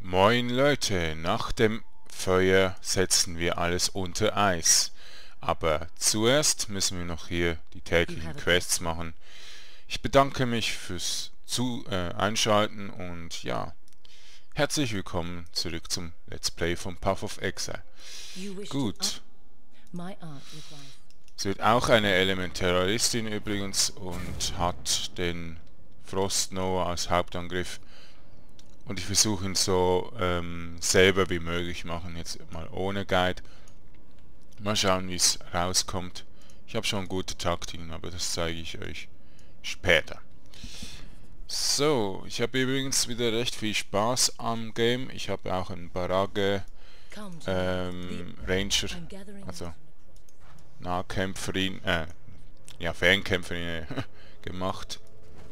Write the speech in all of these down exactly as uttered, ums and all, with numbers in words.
Moin Leute, nach dem Feuer setzen wir alles unter Eis. Aber zuerst müssen wir noch hier die täglichen Quests machen. Ich bedanke mich fürs zu äh, Einschalten und ja, herzlich willkommen zurück zum Let's Play von Path of Exile. Gut. Es wird auch eine Elementaralistin übrigens und hat den Frost Nova als Hauptangriff. Und ich versuche ihn so ähm, selber wie möglich machen, jetzt mal ohne Guide. Mal schauen, wie es rauskommt. Ich habe schon gute Taktiken, aber das zeige ich euch später. So, ich habe übrigens wieder recht viel Spaß am Game. Ich habe auch einen Barage ähm, Ranger, also Nahkämpferin, äh, ja Fernkämpferin gemacht.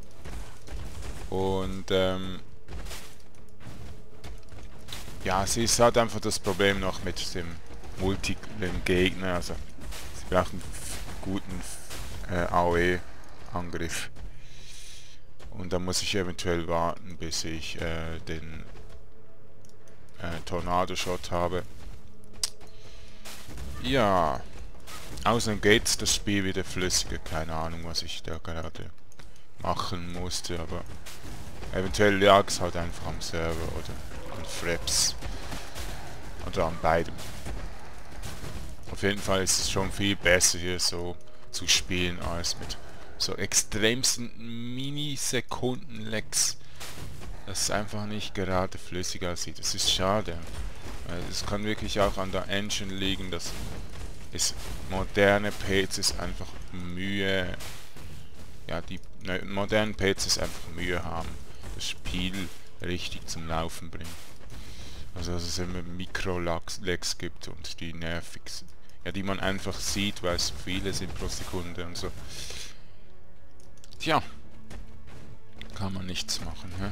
Und ähm, ja, sie ist halt einfach das Problem noch mit dem multiplen Gegner, also sie brauchen einen guten äh, A O E-Angriff. Und da muss ich eventuell warten, bis ich äh, den äh, Tornado-Shot habe. Ja, außerdem geht das Spiel wieder flüssiger, keine Ahnung, was ich da gerade machen musste, aber eventuell lag es halt einfach am Server oder an Fraps. Oder an beidem. Auf jeden Fall ist es schon viel besser hier so zu spielen als mit so extremsten Minisekunden-Lags. Dass es einfach nicht gerade flüssiger aussieht. Das ist schade. Es kann wirklich auch an der Engine liegen, dass es moderne P Cs einfach Mühe, ja die ne, modernen P Cs einfach Mühe haben, das Spiel richtig zum Laufen bringen. Also dass es immer Mikro-Lags gibt und die nervig sind. Ja, die man einfach sieht, weil es viele sind pro Sekunde und so. Tja, kann man nichts machen, hä?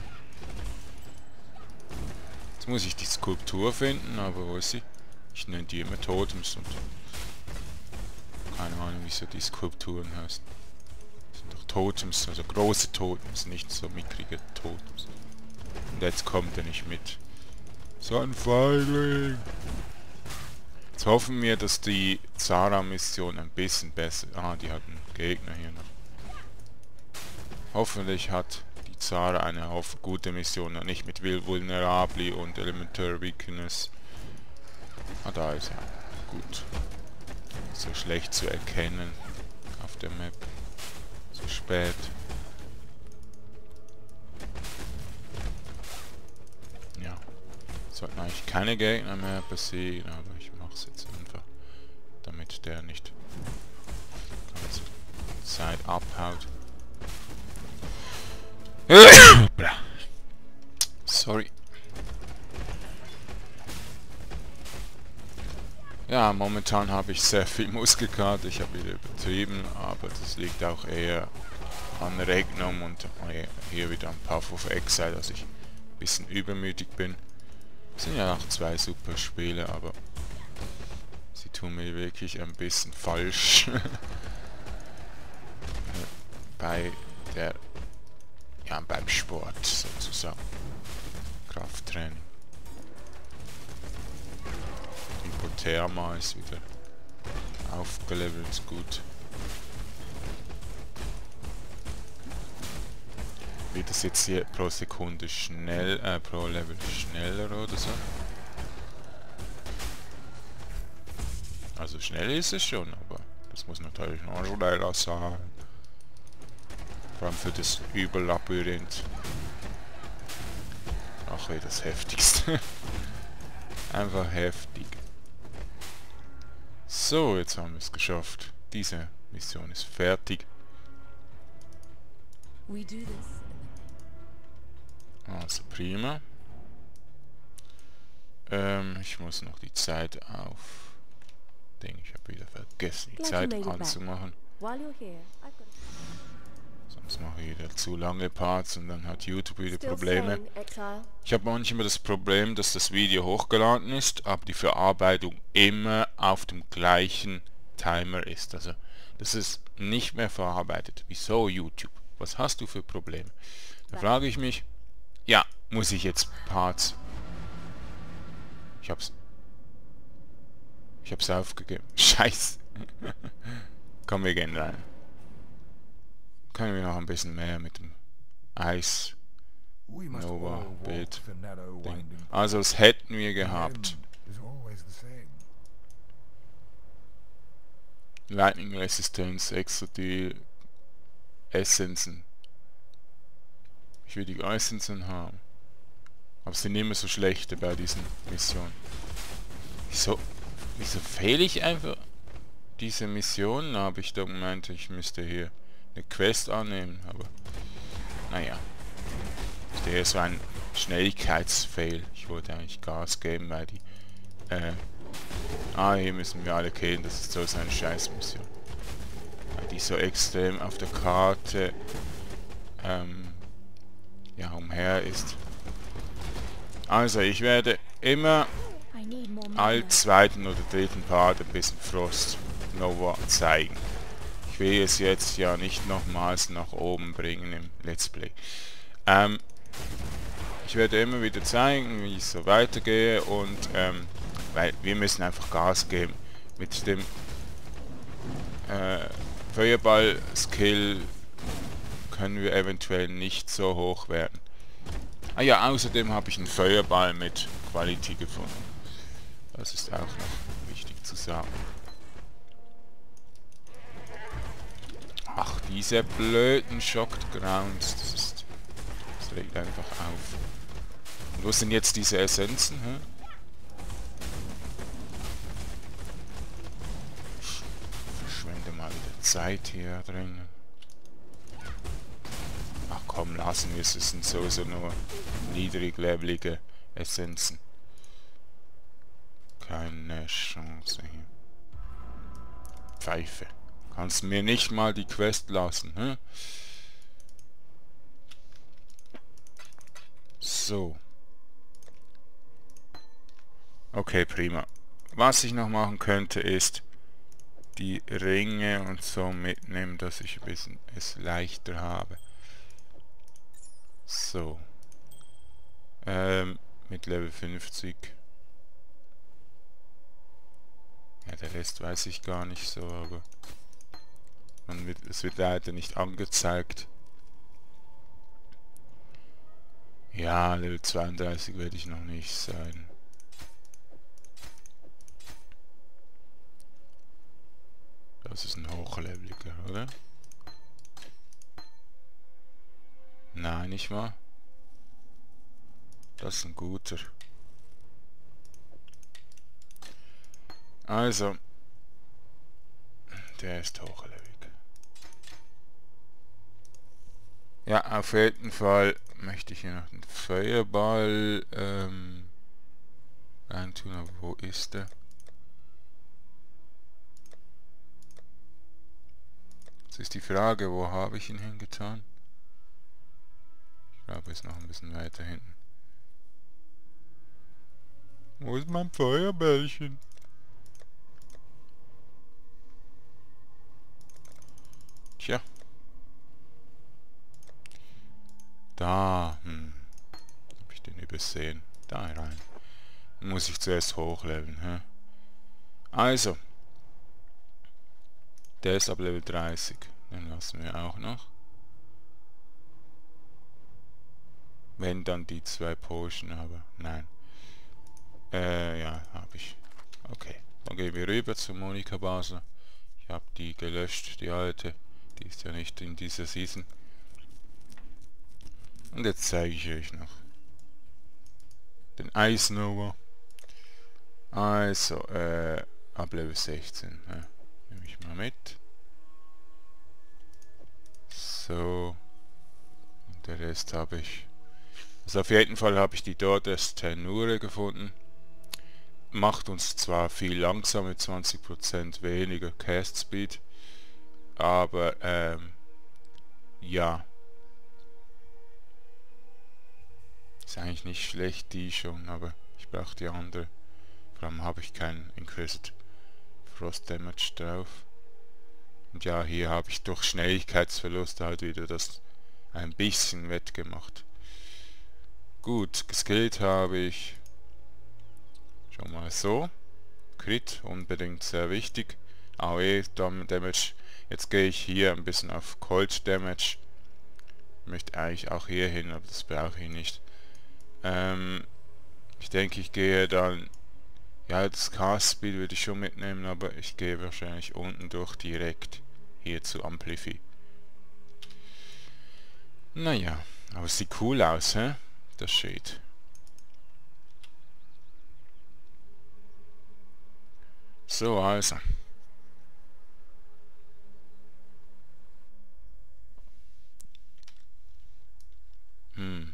Jetzt muss ich die Skulptur finden, aber wo ist sie? Ich nenne die immer Totems und keine Ahnung, wieso die Skulpturen heißen. Das sind doch Totems, also große Totems, nicht so mickrige Totems. Und jetzt kommt er nicht mit. So ein Feigling! Jetzt hoffen wir, dass die Zara-Mission ein bisschen besser... Ah, die hat einen Gegner hier noch. Hoffentlich hat die Zara eine auf gute Mission und nicht mit Vulnerabli und Elementar Weakness. Ah, da ist er. Gut. So schlecht zu erkennen auf der Map. So spät. Ja. Sollten eigentlich keine Gegner mehr besiegen, aber ich mache es jetzt einfach, damit der nicht die ganze Zeit abhaut. Sorry. Ja, momentan habe ich sehr viel Muskelkater, ich habe wieder übertrieben, aber das liegt auch eher an Regnum und hier wieder am Path of Exile, dass ich ein bisschen übermütig bin. Das sind ja auch zwei super Spiele, aber sie tun mir wirklich ein bisschen falsch bei der, ja, beim Sport sozusagen, Krafttraining. Hypotherma ist wieder aufgelevelt, gut. Wird das jetzt hier pro Sekunde schnell, äh, pro Level schneller oder so? Also schnell ist es schon, aber das muss natürlich noch schneller sein. Vor allem für das Überlabyrinth. Ach, wie das heftigste. Einfach heftig. So, jetzt haben wir es geschafft. Diese Mission ist fertig. Also prima. Ähm, ich muss noch die Zeit auf... Ding, ich habe wieder vergessen, die Zeit anzumachen. Sonst mache ich wieder zu lange Parts und dann hat YouTube wieder Probleme. Ich habe manchmal das Problem, dass das Video hochgeladen ist, aber die Verarbeitung immer auf dem gleichen Timer ist. Also, das ist nicht mehr verarbeitet. Wieso YouTube? Was hast du für Probleme? Da frage ich mich, ja, muss ich jetzt Parts Ich hab's... Ich hab's aufgegeben. Scheiße. Komm, wir gehen rein. Können wir noch ein bisschen mehr mit dem Eis Nova Bild Ding. Also das hätten wir gehabt. Lightning Resistance, Exodil, Essenzen. Ich will die Essenzen haben. Aber es sind immer so schlechte bei diesen Missionen. Wieso, wieso fehle ich einfach diese Missionen? Habe ich doch gemeint, ich müsste hier eine Quest annehmen, aber naja. Das ist eher so ein Schnelligkeitsfail. Ich wollte eigentlich Gas geben, weil die äh, ah, hier müssen wir alle killen, das ist so eine Scheißmission. Weil die so extrem auf der Karte ähm, ja, umher ist. Also, ich werde immer als zweiten oder dritten Part ein bisschen Frost Nova zeigen. Ich will es jetzt ja nicht nochmals nach oben bringen im Let's Play. Ähm, ich werde immer wieder zeigen, wie ich so weitergehe und ähm, weil wir müssen einfach Gas geben. Mit dem äh, Feuerball-Skill können wir eventuell nicht so hoch werden. Ah ja, außerdem habe ich einen Feuerball mit Quality gefunden. Das ist auch noch wichtig zu sagen. Ach, diese blöden Shocked Grounds, das ist... das regt einfach auf. Und wo sind jetzt diese Essenzen, hä? Verschwende mal wieder Zeit hier drin. Ach komm, lassen wir es, es sind sowieso nur niedriglevelige Essenzen. Keine Chance hier. Pfeife. Kannst mir nicht mal die Quest lassen, hä? So. Okay, prima. Was ich noch machen könnte, ist die Ringe und so mitnehmen, dass ich ein bisschen es leichter habe. So. Ähm, mit Level fünfzig. Ja, der Rest weiß ich gar nicht so, aber man wird, es wird leider nicht angezeigt. Ja, Level zweiunddreißig werde ich noch nicht sein. Das ist ein hochleveliger, oder? Nein, nicht wahr? Das ist ein guter. Also, der ist hochlevelig. Ja, auf jeden Fall möchte ich hier noch den Feuerball ähm, reintun, aber wo ist der? Jetzt ist die Frage, wo habe ich ihn hingetan? Ich glaube, er ist noch ein bisschen weiter hinten. Wo ist mein Feuerbällchen? Tja. Da, hm. Hab ich den übersehen. Da rein. Dann muss ich zuerst hochleveln, hä? Also. Der ist ab Level dreißig. Den lassen wir auch noch. Wenn dann die zwei Potion, aber nein. Äh, ja, habe ich. Okay. Dann gehen wir rüber zu Monika Basler. Ich habe die gelöscht, die alte. Die ist ja nicht in dieser Season. Und jetzt zeige ich euch noch den Ice Nova. Also, äh, ab Level sechzehn. Ja, nehme ich mal mit. So. Und der Rest habe ich. Also auf jeden Fall habe ich die Dordes Tenure gefunden. Macht uns zwar viel langsamer mit zwanzig Prozent weniger Cast Speed. Aber, ähm, ja. Ist eigentlich nicht schlecht, die schon, aber ich brauche die andere. Vor allem habe ich keinen Increased Frost Damage drauf. Und ja, hier habe ich durch Schnelligkeitsverluste halt wieder das ein bisschen wettgemacht. Gut, geskillt habe ich Schon mal so. Crit, unbedingt sehr wichtig. A O E Damage. Jetzt gehe ich hier ein bisschen auf Cold Damage. Möchte eigentlich auch hier hin, aber das brauche ich nicht. Ähm, ich denke, ich gehe dann... Ja, das Cast Speed würde ich schon mitnehmen, aber ich gehe wahrscheinlich unten durch direkt hier zu Amplify. Naja, aber es sieht cool aus, hä? Das steht. So, also. Hm.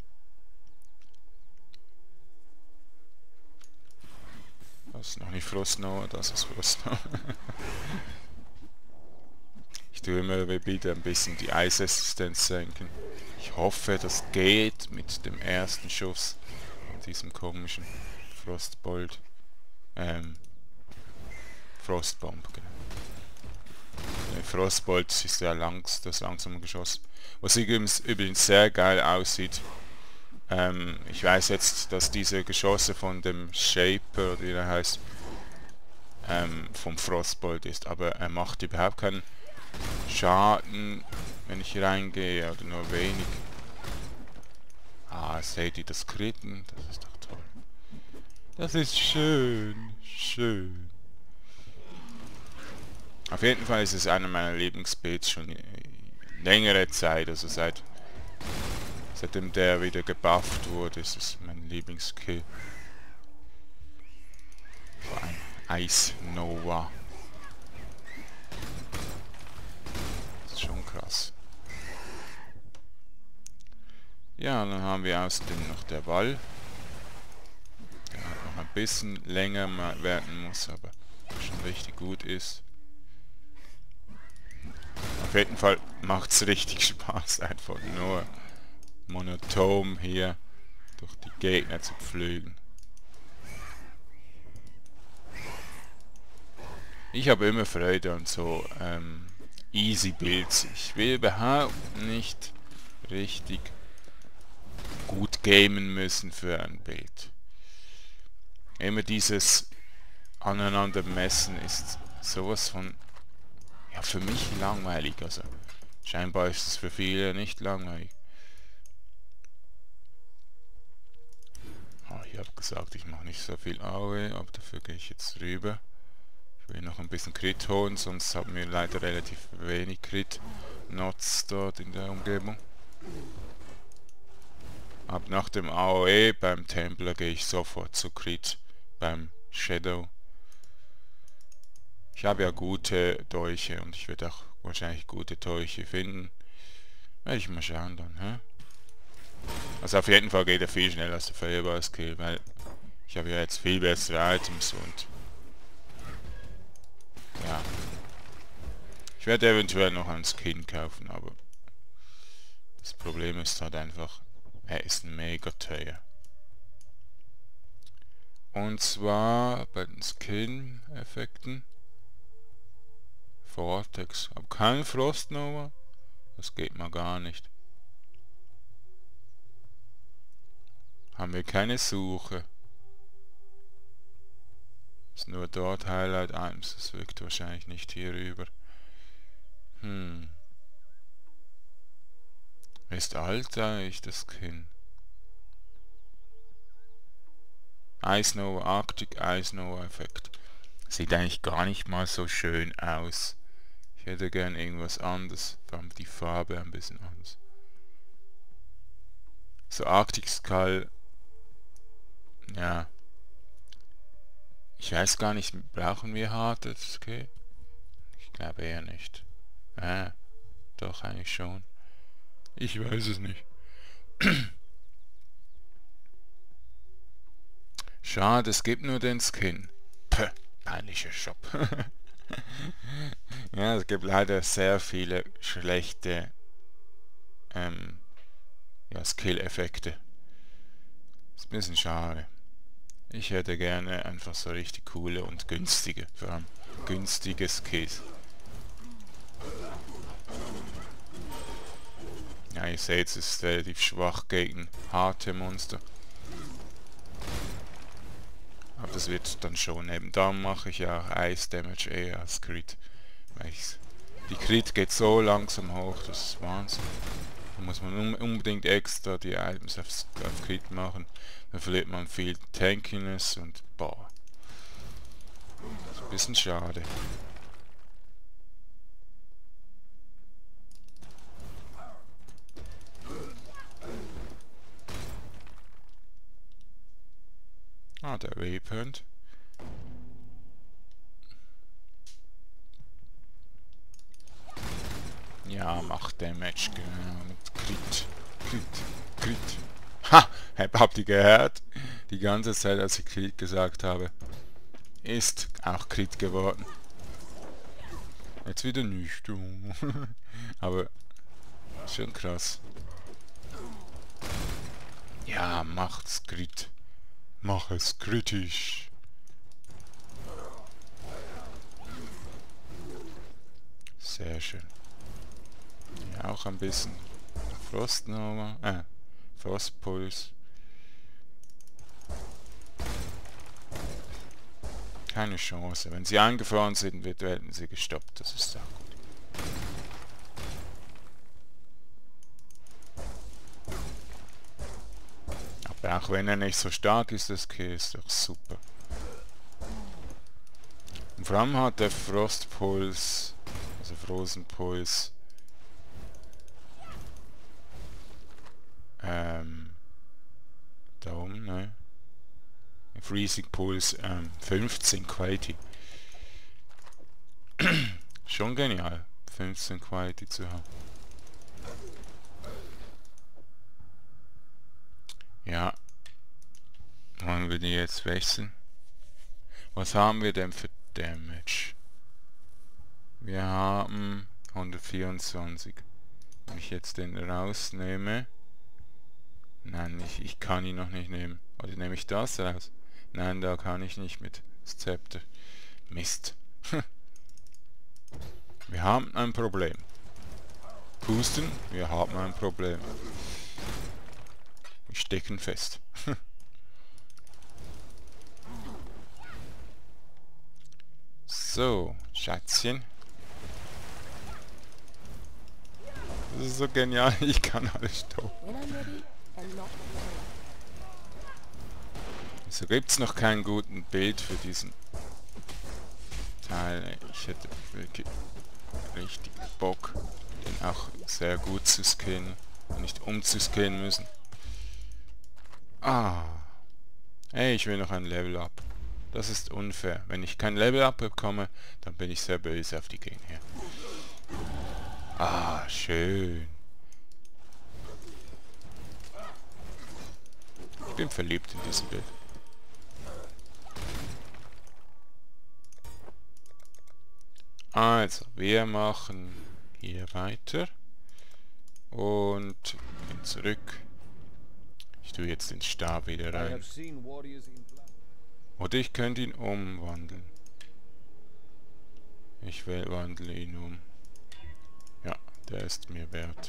Das ist noch nicht Frostnova, das ist Frostnova. Ich tue immer wieder ein bisschen die Eisresistenz senken. Ich hoffe, das geht mit dem ersten Schuss von diesem komischen Frostbolt. Ähm, Frostbomb, genau. Der Frostbolt ist ja langs, das langsame Geschoss. Was übrigens, übrigens sehr geil aussieht. Ähm, ich weiß jetzt, dass diese Geschosse von dem Shaper, oder wie er heißt, ähm, vom Frostbolt ist, aber er macht überhaupt keinen Schaden, wenn ich reingehe, oder nur wenig. Ah, seht ihr das Kritten? Das ist doch toll. Das ist schön, schön. Auf jeden Fall ist es einer meiner Lieblingsbuilds schon längere Zeit, also seit seitdem der wieder gebufft wurde, ist es mein Lieblingskill. So ein Ice Nova. Das ist schon krass. Ja, dann haben wir außerdem noch der Wall. Der halt noch ein bisschen länger werden muss, aber schon richtig gut ist. Auf jeden Fall macht es richtig Spaß, einfach nur monoton hier durch die Gegner zu pflügen. Ich habe immer Freude an so ähm, easy Builds. Ich will überhaupt nicht richtig gut gamen müssen für ein Bild. Immer dieses aneinander messen ist sowas von, ja, für mich langweilig. Also scheinbar ist es für viele nicht langweilig. Oh, ich habe gesagt, ich mache nicht so viel A O E, aber dafür gehe ich jetzt rüber. Ich will noch ein bisschen Crit holen, sonst haben wir leider relativ wenig Crit-Nots dort in der Umgebung. Ab nach dem A O E beim Templar gehe ich sofort zu Crit beim Shadow. Ich habe ja gute Dolche und ich werde auch wahrscheinlich gute Dolche finden. Werde ich mal schauen dann, hä? Also auf jeden Fall geht er viel schneller als der Feuerball-Skill, weil ich habe ja jetzt viel bessere Items und ja. Ich werde eventuell noch einen Skin kaufen, aber das Problem ist halt einfach, er ist mega teuer. Und zwar bei den Skin-Effekten Vortex, aber kein Frostnova, das geht mal gar nicht. Haben wir keine Suche. Ist nur dort Highlight Items, das wirkt wahrscheinlich nicht hier rüber. Hm. Ist alt eigentlich das Skin? Ice Nova, Arctic Ice Nova Effekt. Sieht eigentlich gar nicht mal so schön aus. Ich hätte gern irgendwas anderes, vor allem die Farbe ein bisschen anders. So Arctic Skull. Ja. Ich weiß gar nicht, brauchen wir hartes okay? Ich glaube eher nicht. Ah, doch eigentlich schon. Ich weiß es nicht. Schade, es gibt nur den Skin. Puh, peinlicher Shop. Ja, es gibt leider sehr viele schlechte ähm, ja, Skill-Effekte. Ist ein bisschen schade. Ich hätte gerne einfach so richtig coole und günstige, vor allem günstige Skills. Ja, ihr seht, es ist relativ schwach gegen harte Monster. Aber das wird dann schon eben. Darum mache ich ja auch Ice Damage eher als Crit. Weil ich's, die Crit geht so langsam hoch, das ist Wahnsinn. Da muss man un unbedingt extra die Items auf, auf Crit machen. Dann verliert man viel Tankiness und boah. Das ist ein bisschen schade. Ah, der Waypoint. Ja, macht Damage, genau, mit Crit. Crit. Crit. Ha! Habt ihr gehört? Die ganze Zeit, als ich Crit gesagt habe, ist auch Crit geworden. Jetzt wieder nicht. Aber schon krass. Ja, macht's Crit. Mach es kritisch. Sehr schön. Ja, auch ein bisschen Frostnova, äh, Frostpuls. Keine Chance. Wenn sie eingefroren sind, wird, werden sie gestoppt. Das ist auch gut. Aber auch wenn er nicht so stark ist, das Kill ist doch super. Und vor allem hat der Frostpuls, also Frozenpuls, ähm, da oben, ne? Freezing Pulse, ähm, fünfzehn Quality. Schon genial, fünfzehn Quality zu haben. Ja. Wollen wir die jetzt wechseln? Was haben wir denn für Damage? Wir haben hundertvierundzwanzig. Wenn ich jetzt den rausnehme... Nein, ich, ich kann ihn noch nicht nehmen. Oder nehme ich das raus? Nein, da kann ich nicht mit das Zepter. Mist. Wir haben ein Problem. Pusten, wir haben ein Problem. Wir stecken fest. So, Schatzchen. Das ist so genial, ich kann alles stoppen. So gibt es noch kein guten Bild für diesen Teil. Ich hätte wirklich richtig Bock, den auch sehr gut zu scannen und nicht umzuscannen müssen. Ah. Ey, ich will noch ein Level Up. Das ist unfair. Wenn ich kein Level Up bekomme, dann bin ich sehr böse auf die Gegner. Ah, schön. Ich bin verliebt in diesem Bild. Also, wir machen hier weiter. Und gehen zurück. Ich tue jetzt den Stab wieder rein. Oder ich könnte ihn umwandeln. Ich will wandle ihn um. Ja, der ist mir wert.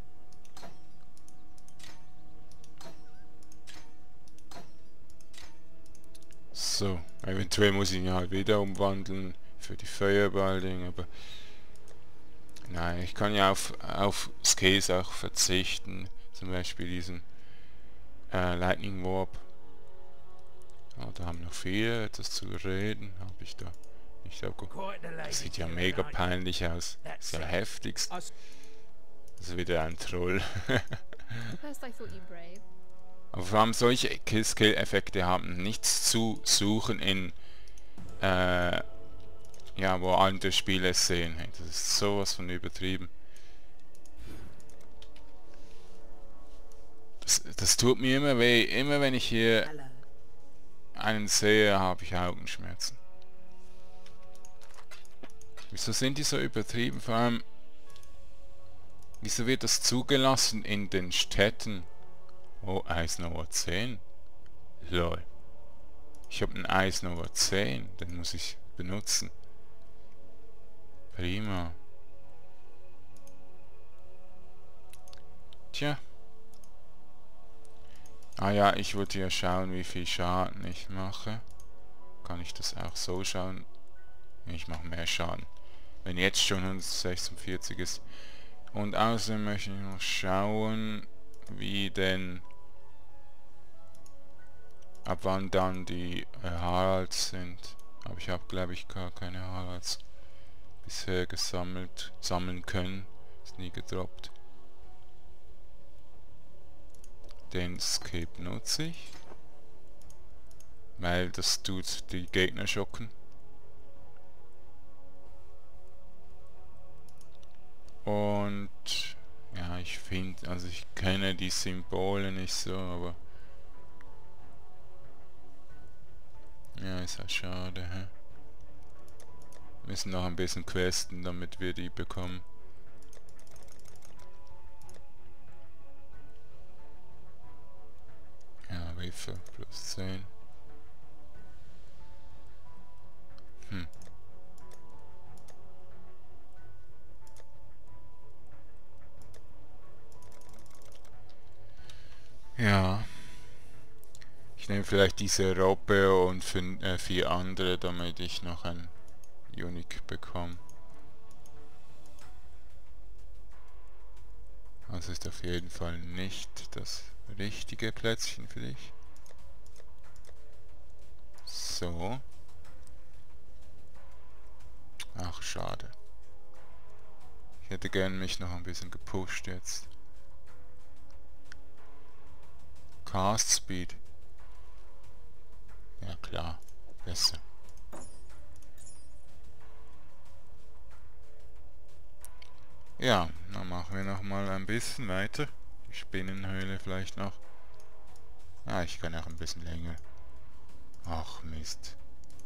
So, eventuell muss ich ihn halt wieder umwandeln für die Feuerball-Ding, aber nein, ich kann ja auf, auf Skills auch verzichten. Zum Beispiel diesen äh, Lightning Warp. Oh, da haben noch viele etwas zu reden. Habe ich da nicht abgeguckt. Das sieht ja mega peinlich aus. Ist ja heftig. Das ist wieder ein Troll. Aber vor allem solche Kill-Skill-Effekte haben nichts zu suchen in äh, ja, wo andere Spiele sehen. Das ist sowas von übertrieben. Das, das tut mir immer weh. Immer wenn ich hier einen sehe, habe ich Augenschmerzen. Wieso sind die so übertrieben? Vor allem, wieso wird das zugelassen in den Städten? Oh, Ice Nova zehn. Lol. Ich habe einen Ice Nova zehn, den muss ich benutzen. Prima. Tja. Ah ja, ich wollte ja schauen, wie viel Schaden ich mache. kann ich das auch so schauen. Ich mache mehr Schaden. Wenn jetzt schon hundertsechsundvierzig ist. Und außerdem möchte ich noch schauen, wie denn ab wann dann die äh, Haralds sind. Aber ich habe, glaube ich, gar keine Haralds bisher gesammelt, sammeln können. Ist nie gedroppt. Den Skip nutze ich, weil das tut die Gegner schocken. Und ja, ich finde, also ich kenne die Symbole nicht so, aber ja, ist ja schade, hä? Wir müssen noch ein bisschen questen, damit wir die bekommen. Ja, Waffe plus zehn. Hm. Ja. Ich nehme vielleicht diese Robbe und fün äh, vier andere, damit ich noch ein Unique bekomme. Das ist auf jeden Fall nicht das richtige Plätzchen für dich. So. Ach, schade. Ich hätte gern mich noch ein bisschen gepusht jetzt. Cast Speed. Ja klar, besser. Ja, dann machen wir noch mal ein bisschen weiter. Die Spinnenhöhle vielleicht noch. Ah, ich kann auch ein bisschen länger. Ach Mist.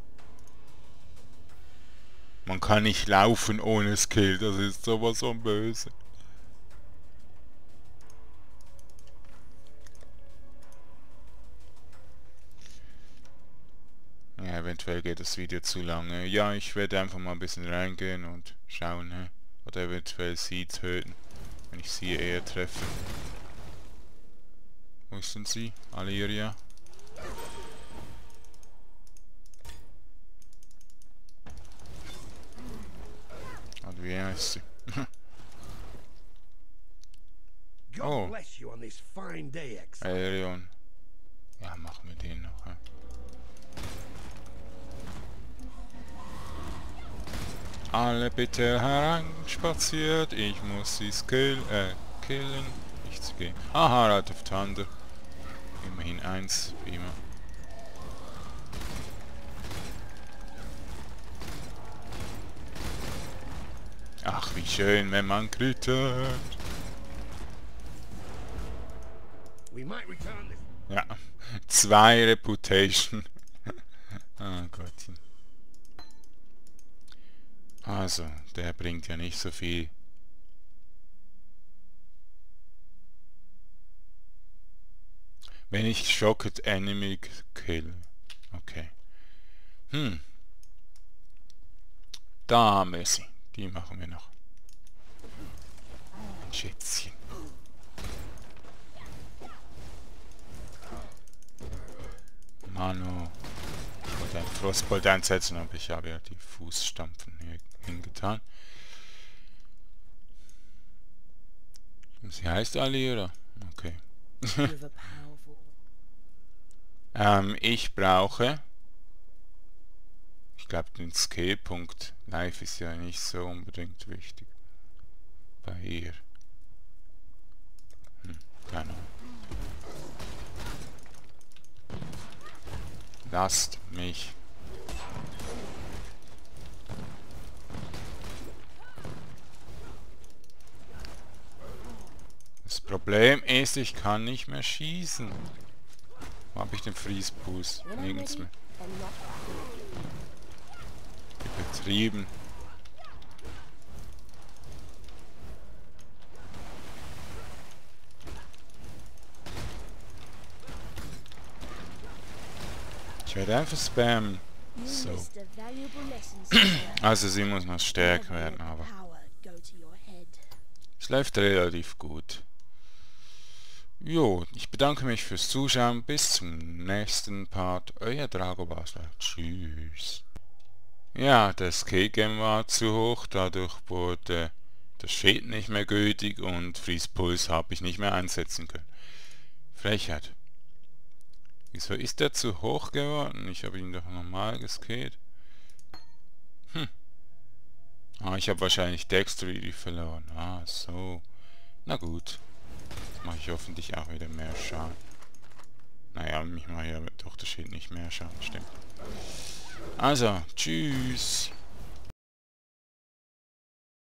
Man kann nicht laufen ohne Skill, das ist sowas von böse. Ja, eventuell geht das Video zu lange. Ja, ich werde einfach mal ein bisschen reingehen und schauen, ne? Oder eventuell sie töten, wenn ich sie eher treffe. Wo sind sie? Aliria? Und wie heißt sie? Oh. Aerion. Ja, machen wir den noch, ja. Alle bitte hereinspaziert, ich muss sie skill, äh, killen. Nichts gehen. Ah, Harald of Thunder. Immerhin eins, wie immer. Ach, wie schön, wenn man kritet. Ja, zwei Reputation. Ah, Gottchen. Also, der bringt ja nicht so viel. Wenn ich Shocked Enemy kill. Okay. Hm. Da haben wir sie. Die machen wir noch. Ein Schätzchen. Mano. Ich wollte einen Frostbolt einsetzen, aber ich habe ja die Fußstampfen hier hingetan. Sie heißt Alira. Okay. ähm, ich brauche... Ich glaube, den Skill-Punkt Life ist ja nicht so unbedingt wichtig. Bei ihr. Hm, keine Ahnung. Lasst mich. Das Problem ist, ich kann nicht mehr schießen. Wo habe ich den Freeze-Boost? Nirgends mehr. Übertrieben. Ich werde einfach spammen. So. Also sie muss noch stärker werden, aber es läuft relativ gut. Jo, ich bedanke mich fürs Zuschauen. Bis zum nächsten Part. Euer Dragobastler. Tschüss. Ja, das Skate-Game war zu hoch. Dadurch wurde das Schild nicht mehr gültig und Freeze Puls habe ich nicht mehr einsetzen können. Frechheit. Wieso ist der zu hoch geworden? Ich habe ihn doch normal geskatet. Hm. Ah, ich habe wahrscheinlich Dexterity verloren. Ah, so. Na gut. Jetzt mache ich hoffentlich auch wieder mehr Schaden. Naja, mich mache ja doch das Schild nicht mehr Schaden, stimmt. Also, tschüss.